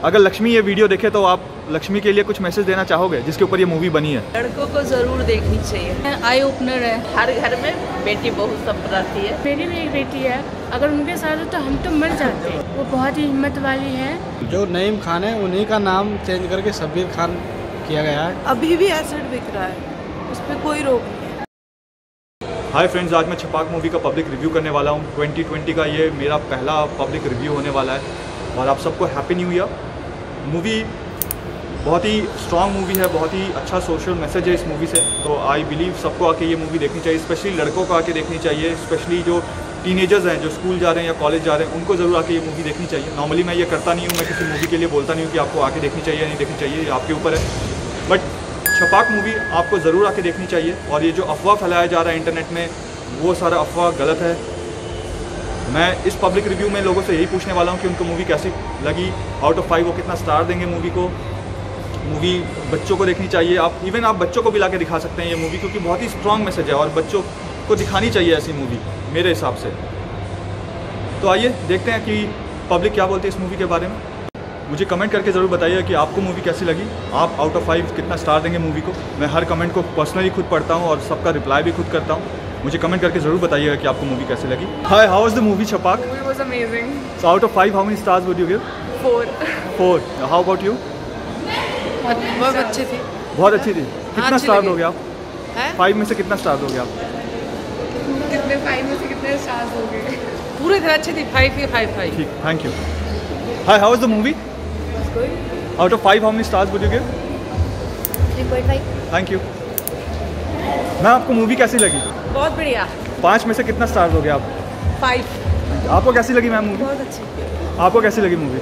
अगर लक्ष्मी ये वीडियो देखे तो आप लक्ष्मी के लिए कुछ मैसेज देना चाहोगे जिसके ऊपर ये मूवी बनी है? लड़कों को जरूर देखनी चाहिए, आई ओपनर है। हर घर में बेटी बहू सब रहती है। मेरी भी एक बेटी है, अगर उनके साथ हो तो हम तो मर जाते हैं। वो बहुत ही हिम्मत वाली है। जो नईम खान है उन्हीं का नाम चेंज करके शब्बीर खान किया गया है। अभी भी एसिड बिक रहा है, उस पर कोई रोक नहीं है। हाय फ्रेंड्स, आज मैं छपाक मूवी का पब्लिक रिव्यू करने वाला हूँ। 2020 का ये मेरा पहला पब्लिक रिव्यू होने वाला है और आप सबको हैप्पी न्यू ईयर। मूवी बहुत ही स्ट्रॉन्ग मूवी है, बहुत ही अच्छा सोशल मैसेज है इस मूवी से। तो आई बिलीव सबको आके ये मूवी देखनी चाहिए, स्पेशली लड़कों को आके देखनी चाहिए, स्पेशली जो टीनेजर्स हैं जो स्कूल जा रहे हैं या कॉलेज जा रहे हैं उनको ज़रूर आके ये मूवी देखनी चाहिए। नॉर्मली मैं ये करता नहीं हूँ, मैं किसी मूवी के लिए बोलता नहीं हूँ कि आपको आके देखनी चाहिए या नहीं देखनी चाहिए, ये आपके ऊपर है। बट छपाक मूवी आपको ज़रूर आके देखनी चाहिए। और ये जो अफवाह फैलाया जा रहा है इंटरनेट में, वो सारा अफवाह गलत है। मैं इस पब्लिक रिव्यू में लोगों से यही पूछने वाला हूँ कि उनको मूवी कैसी लगी, आउट ऑफ 5 वो कितना स्टार देंगे मूवी को। मूवी बच्चों को देखनी चाहिए, आप इवन आप बच्चों को भी ला के दिखा सकते हैं ये मूवी, क्योंकि बहुत ही स्ट्रॉन्ग मैसेज है और बच्चों को दिखानी चाहिए ऐसी मूवी मेरे हिसाब से। तो आइए देखते हैं कि पब्लिक क्या बोलती है इस मूवी के बारे में। मुझे कमेंट करके ज़रूर बताइए कि आपको मूवी कैसी लगी, आप आउट ऑफ 5 कितना स्टार देंगे मूवी को। मैं हर कमेंट को पर्सनली खुद पढ़ता हूँ और सबका रिप्लाई भी खुद करता हूँ। मुझे कमेंट करके ज़रूर बताइएगा कि आपको मूवी कैसी लगी। Hi, how was the movie Chhapaak? It was amazing. So out of 5 how many stars would you give? 4. How about you? बहुत अच्छी थी। बहुत अच्छी थी। कितना स्टार दोगे आप? 5 में से कितना स्टार दोगे आप? कितने 5 में से कितने स्टार्स हो गए? पूरी तरह अच्छी थी। 5 ठीक, thank you. Hi, how was the movie? Out of 5 how many stars would you give? 3.5. Thank you. Ma'am, आपको मूवी कैसी लगी? बहुत बढ़िया। 5 में से कितना स्टार दोगे आप? 5। आपको कैसी लगी मैम मूवी? बहुत अच्छी। आपको कैसी लगी movie?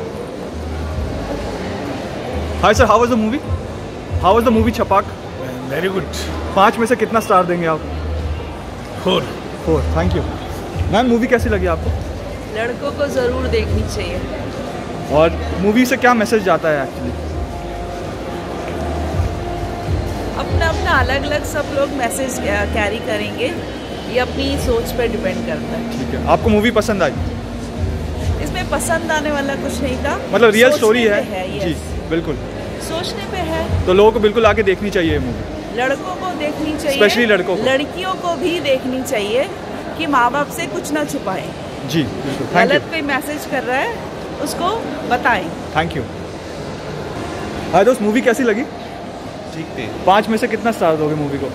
Hi sir, how was the movie? How was the movie Chhapaak? Very good. 5 में से कितना स्टार देंगे आप? 4. Thank you. मैम, मूवी कैसी लगी आपको? लड़कों को जरूर देखनी चाहिए। और मूवी से क्या मैसेज जाता है एक्चुअली? अपना अपना अलग अलग सब लोग मैसेज कैरी करेंगे, ये अपनी सोच पर डिपेंड करता है। ठीक है, आपको मूवी पसंद आई? इसमें पसंद आने वाला कुछ नहीं था, मतलब रियल स्टोरी है। जी बिल्कुल, सोचने पे है। तो लोगों को बिल्कुल आके देखनी चाहिए ये मूवी। लड़कों को देखनी चाहिए, स्पेशली लड़कों को। लड़कियों को भी देखनी चाहिए कि माँ बाप से कुछ ना छुपाएं। जी बिल्कुल, थैंक गलत यू। कोई मैसेज कर रहा है उसको बताएं। Thank you. हाय दोस्त, मूवी कैसी लगी? ठीक थी। 5 में से कितना स्टार दोगे मूवी को?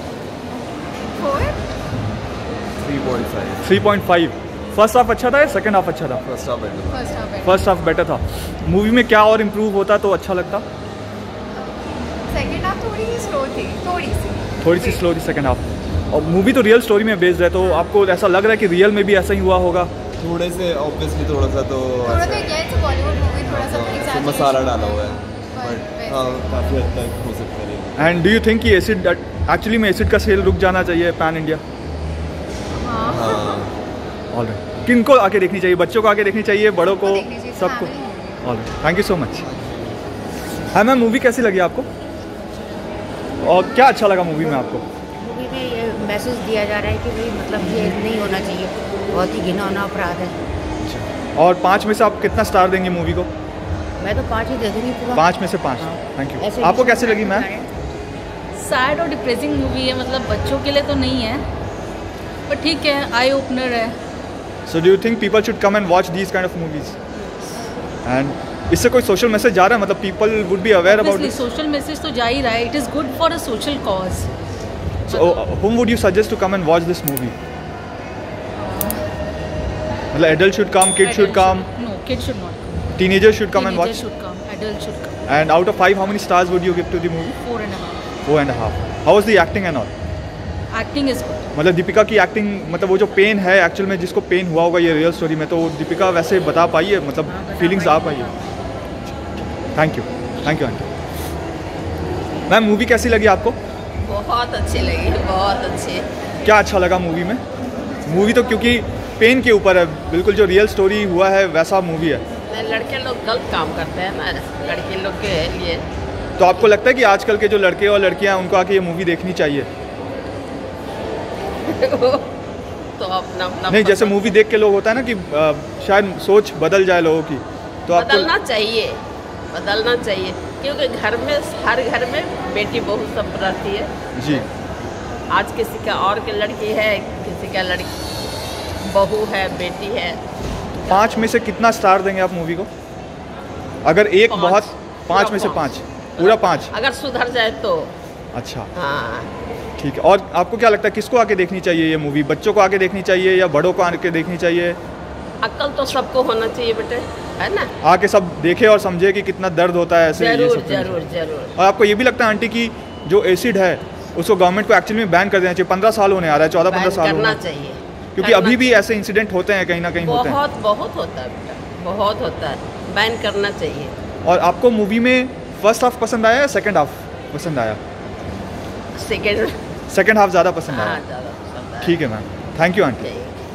3.5. 3.5। फर्स्ट हाफ अच्छा था या सेकंड हाफ अच्छा था? फर्स्ट हाफ बेटर था। मूवी में क्या और इम्प्रूव होता तो अच्छा लगता? सेकंड हाफ थोड़ी ही स्लो थी, थोड़ी सी स्लो थी सेकंड हाफ। और मूवी तो रियल स्टोरी में बेस्ड है, तो आपको ऐसा लग रहा है कि रियल में भी ऐसा ही हुआ होगा? थोड़े से ऑब्वियसली थोड़ा सा तो बॉलीवुड मूवी थोड़ा सा मसाला डाला हुआ है, बट हाँ काफ़ी हद तक हो सकता है। एंड डू यू थिंक कि एसिड एक्चुअली में एसिड का सेल रुक जाना चाहिए पैन इंडिया? हाँ, ऑलराइट। किनको आके देखनी चाहिए? बच्चों को आके देखनी चाहिए, बड़ों को, सबको? Alright, thank you so much. हाँ मैम, मूवी कैसी लगी आपको और क्या अच्छा लगा मूवी में आपको? मूवी में ये मैसेज दिया जा रहा है कि भाई मतलब ये नहीं होना चाहिए, बहुत ही घिनौना अपराध है। और 5 में से आप कितना स्टार देंगे मूवी को? मैं तो 5 ही दे दूँगी पूरा। 5 में से 5। Thank you. आपको कैसी लगी मैम? सैड और डिप्रेसिंग मूवी है, मतलब बच्चों के लिए तो नहीं है, पर ठीक है, आई ओपनर है। So do you think people should come and watch these kind of movies? And इससे कोई सोशल मैसेज जा रहा है, मतलब people would be aware about this? Social message तो जा ही रहा है, it is good for a social cause. So whom would you suggest to come and watch this movie? मतलब adult should come, kid should come? No, kid should not come. Teenagers should come and watch? Teenagers should come, adults should come. And out of 5 how many stars would you give to the movie? 4.5. 4.5. How was the acting and all? Acting is good. मतलब दीपिका की acting, मतलब वो जो pen है actual में, जिसको pen हुआ होगा ये रियल स्टोरी में, तो दीपिका वैसे बता पाई है, मतलब फीलिंग्स आ पाई है? Thank you aunty. Ma'am, movie कैसी लगी आपको? बहुत अच्छी लगी, बहुत अच्छी। क्या अच्छा लगा मूवी में? मूवी तो क्योंकि पेन के ऊपर है, बिल्कुल जो रियल स्टोरी हुआ है वैसा मूवी है। लड़के लोग गलत काम करते हैं ना, लड़के लोग के लिए। तो आपको लगता है कि आजकल के जो लड़के और लड़कियां हैं उनको आके ये मूवी देखनी चाहिए? तो अपना अपना नहीं, जैसे मूवी देख के लोग होता है ना कि शायद सोच बदल जाए लोगों की, तो आपको बदलना चाहिए। बदलना चाहिए, क्योंकि घर में हर घर में बेटी बहू सब रहती है जी। आज किसी का और की लड़की है, किसी का लड़की बहू है, बेटी है। 5 में से कितना स्टार देंगे आप मूवी को? अगर एक बहुत 5 में से 5 पूरा 5 अगर सुधर जाए तो। अच्छा हाँ ठीक है। और आपको क्या लगता है किसको आके देखनी चाहिए ये मूवी? बच्चों को आके देखनी चाहिए या बड़ों को आके देखनी चाहिए? अक्ल तो सबको होना चाहिए बेटे, है ना? आके सब देखे और समझे कि कितना दर्द होता है ऐसे। जरूर जरूर जरूर। और आपको ये भी लगता है आंटी कि जो एसिड है उसको गवर्नमेंट को एक्चुअली में बैन कर देना चाहिए? 15 साल होने आ रहा है, 14-15 साल करना चाहिए, क्योंकि अभी भी ऐसे इंसिडेंट होते हैं, कहीं ना कहीं होते हैं। बहुत होता है बेटा, बहुत होता है, बैन करना चाहिए। और आपको मूवी में फर्स्ट हाफ पसंद आया या सेकंड हाफ पसंद आया? सेकंड हाफ ज़्यादा पसंद आया। ज़्यादा पसंद आया। ठीक है ma'am, thank you aunty.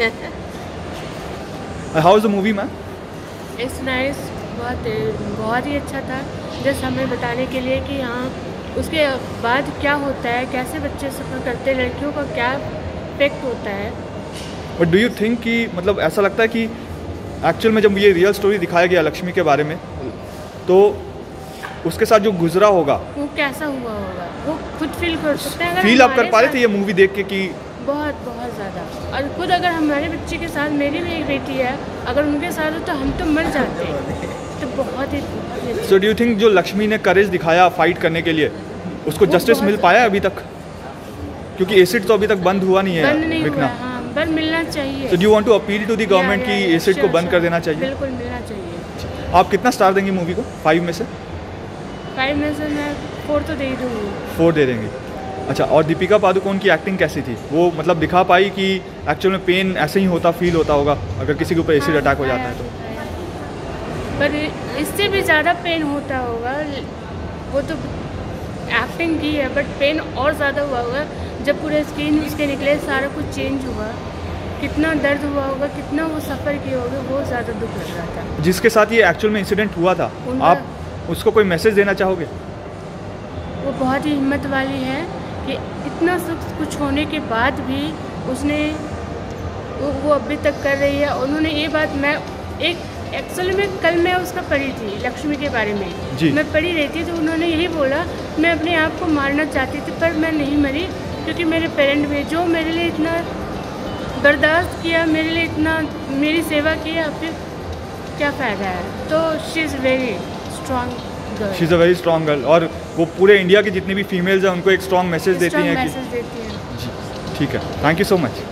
How is the movie ma'am? It's nice, बहुत ही अच्छा था। जस्ट हमें बताने के लिए कि हाँ उसके बाद क्या होता है, कैसे बच्चे सफ़र करते हैं, लड़कियों का क्या इफेक्ट होता है। बट डू यू थिंक कि मतलब ऐसा लगता है कि एक्चुअल में जब ये रियल स्टोरी दिखाया गया लक्ष्मी के बारे में, तो उसके साथ जो गुजरा होगा वो कैसा हुआ होगा वो खुद फील कर सकते हैं। फील आप कर पा रहे थे ये मूवी देख के कि बहुत ज़्यादा। और खुद अगर हमारे बच्चे के साथ, मेरी भी एक बेटी है, अगर उनके साथ हो तो हम तो मर जाते हैं। तो बहुत ही सो डू यू थिंक जो लक्ष्मी ने करेज दिखाया फाइट करने के लिए, उसको जस्टिस मिल पाया अभी तक? क्योंकि एसिड तो अभी तक बंद हुआ नहीं है, बंद नहीं हुआ, विकना। हाँ, बंद मिलना चाहिए। तो do you want to appeal to the government कि एसिड को बंद कर देना चाहिए? बिल्कुल मिलना चाहिए। आप कितना स्टार देंगी मूवी को 5 में से? 5 में से मैं 4 तो दे ही दूँगी। 4 दे देंगे। अच्छा, और दीपिका पादुकोण की एक्टिंग कैसी थी? वो मतलब दिखा पाई कि एक्चुअल में पेन ऐसे ही होता, फील होता होगा अगर किसी के ऊपर एसिड अटैक हो जाता है तो? पर इससे भी ज़्यादा पेन होता होगा। वो तो एक्टिंग की है, बट पेन और ज़्यादा हुआ होगा जब पूरे स्किन उसके निकले, सारा कुछ चेंज हुआ। कितना दर्द हुआ होगा, कितना वो सफ़र किए होंगे, बहुत ज़्यादा दुख लग रहा था। जिसके साथ ये एक्चुअल में इंसिडेंट हुआ था, आप उसको कोई मैसेज देना चाहोगे? वो बहुत ही हिम्मत वाली है कि इतना सब कुछ होने के बाद भी उसने वो अभी तक कर रही है। उन्होंने ये बात, मैं एक्चुअली में कल मैं उसका पढ़ी थी लक्ष्मी के बारे में जी। मैं पढ़ी रही थी तो उन्होंने यही बोला, मैं अपने आप को मारना चाहती थी पर मैं नहीं मरी, क्योंकि मेरे पेरेंट भी जो मेरे लिए इतना बर्दाश्त किया, मेरे लिए इतना मेरी सेवा किया, फिर क्या फ़ायदा है। तो she is very strong girl. She is a very strong girl. और वो पूरे इंडिया की जितनी भी फीमेल्स हैं उनको एक स्ट्रॉन्ग मैसेज देती हैं कि जी। ठीक है, थैंक यू सो मच।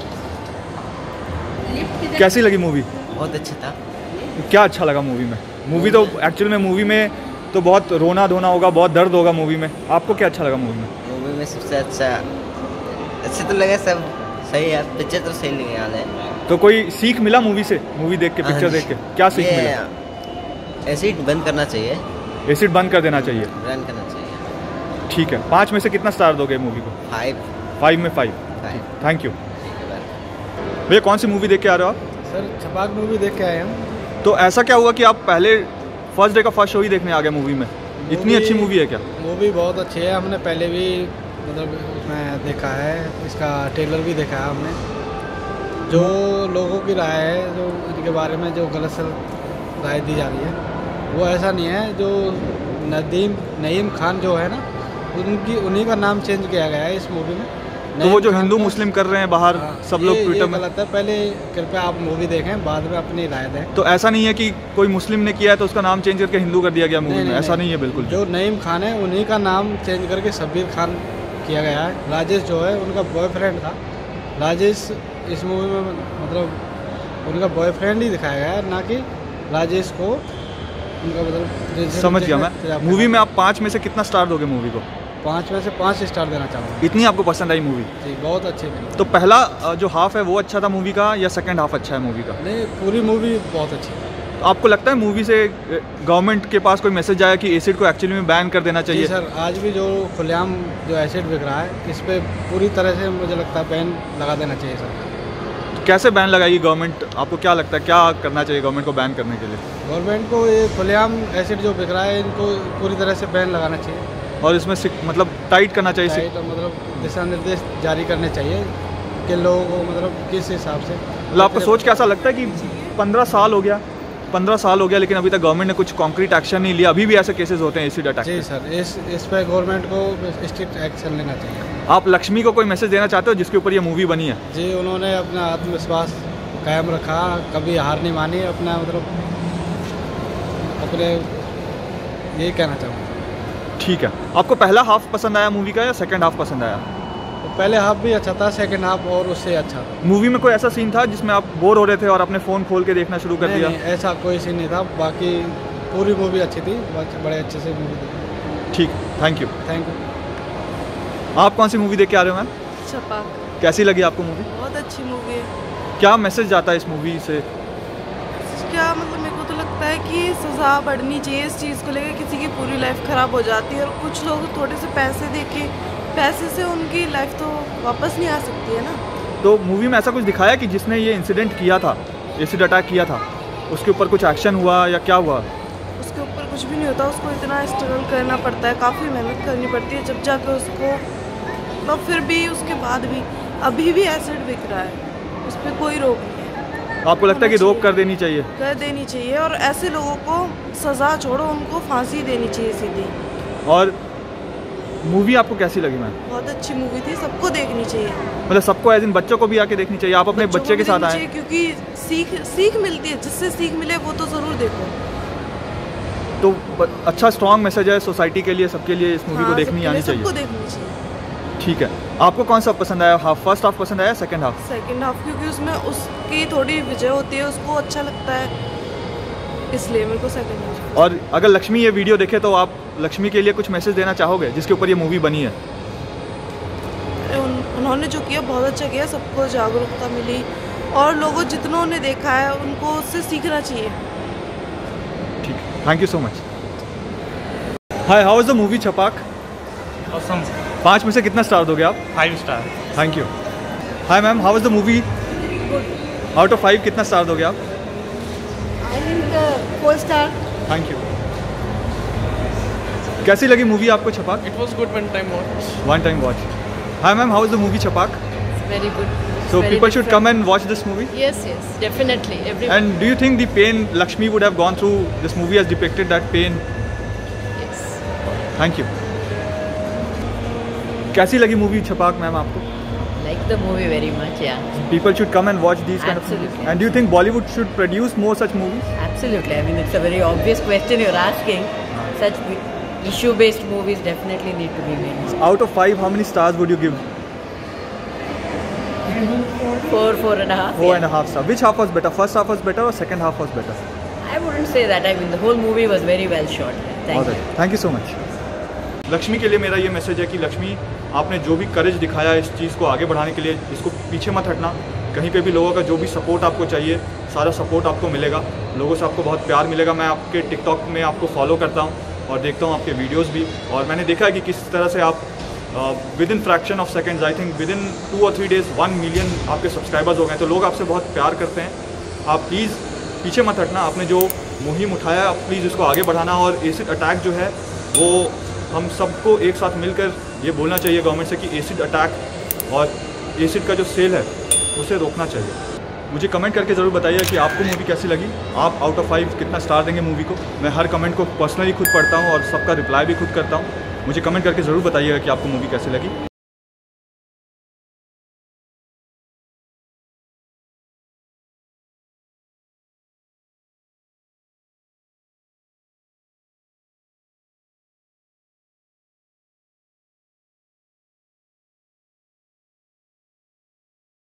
कैसी लगी मूवी? बहुत अच्छा था। क्या अच्छा लगा मूवी में? मूवी तो एक्चुअल में मूवी में तो बहुत रोना धोना होगा, बहुत दर्द होगा मूवी में। आपको क्या अच्छा लगा मूवी में? मूवी में सबसे अच्छा तो लगा, सब सही है, पिक्चर तो सही नहीं याद है। तो कोई सीख मिला मूवी से? मूवी देख के, पिक्चर देख के क्या सीख मिला? एसिड बंद करना चाहिए। एसिड बंद कर देना चाहिए। बंद करना चाहिए। ठीक है, 5 में से कितना स्टार दोगे मूवी को? 5 में 5। थैंक यू भैया। कौन सी मूवी देख के आ रहे हो आप? सर छपाक मूवी देख के आए हम। तो ऐसा क्या हुआ कि आप पहले फर्स्ट डे का फर्स्ट शो ही देखने आ गए मूवी में? इतनी अच्छी मूवी है क्या? मूवी बहुत अच्छी है, हमने पहले भी मतलब उसमें देखा है, इसका ट्रेलर भी देखा है हमने। जो लोगों की राय है, जो इनके बारे में जो गलत राय दी जा रही है, वो ऐसा नहीं है। जो नईम खान जो है ना, उन्हीं का नाम चेंज किया गया है इस मूवी में। तो वो जो हिंदू मुस्लिम कर रहे हैं बाहर सब लोग ट्विटर में, गलत है। पहले कृपया आप मूवी देखें, बाद में अपनी राय दें। तो ऐसा नहीं है कि कोई मुस्लिम ने किया है तो उसका नाम चेंज करके हिंदू कर दिया गया मूवी में? ऐसा नहीं है बिल्कुल। जो नईम खान है उन्हीं का नाम चेंज करके शब्बीर खान किया गया है। राजेश जो है उनका बॉयफ्रेंड था। राजेश इस मूवी में मतलब उनका बॉयफ्रेंड ही दिखाया गया है, ना कि राजेश को उनका मतलब। समझ गया मैं। मूवी में आप 5 में से कितना स्टार दोगे मूवी को? 5 में से 5 स्टार देना चाहूँगा। इतनी आपको पसंद आई मूवी? जी, बहुत अच्छी थी। तो पहला जो हाफ है वो अच्छा था मूवी का या सेकंड हाफ अच्छा है मूवी का? नहीं, पूरी मूवी बहुत अच्छी है। तो आपको लगता है मूवी से गवर्नमेंट के पास कोई मैसेज आया कि एसिड को एक्चुअली में बैन कर देना चाहिए? जी सर, आज भी जो खुलेआम जो एसिड बिक रहा है, इस पर पूरी तरह से मुझे लगता है बैन लगा देना चाहिए सर। तो कैसे बैन लगाएगी गवर्नमेंट? आपको क्या लगता है क्या करना चाहिए गवर्नमेंट को बैन करने के लिए? गवर्नमेंट को ये खुलेआम एसिड जो बिक रहा है, इनको पूरी तरह से बैन लगाना चाहिए और इसमें मतलब टाइट करना चाहिए, तो मतलब दिशा निर्देश जारी करने चाहिए कि लोगों को मतलब किस हिसाब से। मतलब आपको सोच के ऐसा लगता है कि 15 साल हो गया 15 साल हो गया लेकिन अभी तक गवर्नमेंट ने कुछ कॉन्क्रीट एक्शन नहीं लिया, अभी भी ऐसे केसेस होते हैं एसिड अटैक? जी सर, इस पर गवर्नमेंट को स्ट्रिक्ट एक्शन लेना चाहिए। आप लक्ष्मी को कोई मैसेज देना चाहते हो जिसके ऊपर ये मूवी बनी है? जी, उन्होंने अपना आत्मविश्वास कायम रखा, कभी हार नहीं मानी, अपना मतलब अपने यही कहना चाहूँगा। ठीक है, आपको पहला हाफ पसंद आया मूवी का या सेकंड हाफ पसंद आया? तो पहले हाफ भी अच्छा था, सेकंड हाफ और उससे अच्छा था। मूवी में कोई ऐसा सीन था जिसमें आप बोर हो रहे थे और अपने फ़ोन खोल के देखना शुरू कर दिया? नहीं, ऐसा कोई सीन नहीं था, बाकी पूरी मूवी अच्छी थी, बड़े अच्छे से मूवी थी। ठीक, थैंक यू। Thank you. आप कौन सी मूवी देख के आ रहे हो मैम? छपाक। कैसी लगी आपको मूवी? बहुत अच्छी मूवी है। क्या मैसेज जाता है इस मूवी से? क्या मतलब मेरे को तो लगता है कि सज़ा बढ़नी चाहिए इस चीज़ को लेकर, किसी की पूरी लाइफ ख़राब हो जाती है और कुछ लोग थोड़े से पैसे देके पैसे से उनकी लाइफ तो वापस नहीं आ सकती है ना। तो मूवी में ऐसा कुछ दिखाया कि जिसने ये इंसिडेंट किया था, एसिड अटैक किया था, उसके ऊपर कुछ एक्शन हुआ या क्या हुआ? उसके ऊपर कुछ भी नहीं होता, उसको इतना स्ट्रगल करना पड़ता है, काफ़ी मेहनत करनी पड़ती है जब जाकर उसको, मतलब फिर भी उसके बाद भी अभी भी एसिड बिक रहा है, उस पर कोई रोक नहीं है। आपको लगता है कि रोक कर देनी चाहिए? कर देनी चाहिए, और ऐसे लोगों को सज़ा छोड़ो, उनको फांसी देनी चाहिए सीधी। और मूवी आपको कैसी लगी मैम? बहुत अच्छी मूवी थी, सबको देखनी चाहिए। मतलब सबको एज इन बच्चों को भी आके देखनी चाहिए? आप अपने बच्चे के साथ आए? क्योंकि सीख मिलती है, जिससे सीख मिले वो तो ज़रूर देखो। तो अच्छा स्ट्रॉन्ग मैसेज है सोसाइटी के लिए, सबके लिए इस मूवी को देखनी आनी चाहिए। सबको देखनी चाहिए। ठीक है, आपको कौन सा पसंद आया? हाफ फर्स्ट हाफ पसंद आया, सेकंड हाफ? सेकंड हाफ, क्योंकि उसमें उसकी थोड़ी विजय होती है, उसको अच्छा लगता है, इसलिए मेरे को सेकंड हाफ। और अगर लक्ष्मी ये वीडियो देखे तो आप लक्ष्मी के लिए कुछ मैसेज देना चाहोगे जिसके ऊपर ये मूवी बनी है? उन्होंने जो किया बहुत अच्छा किया, सबको जागरूकता मिली और लोगों जितनों ने देखा है उनको उससे सीखना चाहिए। ठीक, thank you so much. Hi, how is the movie Chhapaak? Awesome. 5 में से कितना स्टार दोगे आप? 5 star. Thank you. Hi ma'am, how is the movie? Out of 5 कितना स्टार दोगे आप? I think 4 star. Thank you. कैसी लगी मूवी आपको Chhapaak? It was good one time watch. One time watch. Hi ma'am, how is the movie Chhapaak? Very good. So Very people should different. come and watch this movie? Yes, yes, definitely. Everyone. And do you think the pain Laxmi would have gone through, this movie has depicted that pain? Yes. Thank you. कैसी लगी movie Chhapaak ma'am आपको? Like the movie very much, yeah. People should come and watch these kind of movies. Absolutely. And do you think Bollywood should produce more such movies? Absolutely. I mean, it's a very obvious question you're asking. Such issue-based movies definitely need to be made. Out of 5, how many stars would you give? 4, 4.5. 4.5 stars. Which half was better? First half was better or second half was better? I wouldn't say that. I mean, the whole movie was very well shot. Thank you. Thank you so much. Lakshmi के लिए मेरा ये message है कि लक्ष्मी, आपने जो भी करेज दिखाया इस चीज़ को आगे बढ़ाने के लिए, इसको पीछे मत हटना। कहीं पे भी लोगों का जो भी सपोर्ट आपको चाहिए, सारा सपोर्ट आपको मिलेगा। लोगों से आपको बहुत प्यार मिलेगा। मैं आपके टिकटॉक में आपको फॉलो करता हूँ और देखता हूँ आपके वीडियोस भी, और मैंने देखा है कि किस तरह से आप within fraction of seconds, I think within 2 or 3 days 1 million आपके सब्सक्राइबर्स हो गए। तो लोग आपसे बहुत प्यार करते हैं। आप प्लीज़ पीछे मत हटना। आपने जो मुहिम उठाया है, आप प्लीज़ इसको आगे बढ़ाना। और एसिड अटैक जो है वो हम सबको एक साथ मिलकर ये बोलना चाहिए गवर्नमेंट से कि एसिड अटैक और एसिड का जो सेल है उसे रोकना चाहिए। मुझे कमेंट करके ज़रूर बताइए कि आपको मूवी कैसी लगी। आप आउट ऑफ 5 कितना स्टार देंगे मूवी को। मैं हर कमेंट को पर्सनली खुद पढ़ता हूँ और सबका रिप्लाई भी खुद करता हूँ। मुझे कमेंट करके ज़रूर बताइएगा कि आपको मूवी कैसी लगी।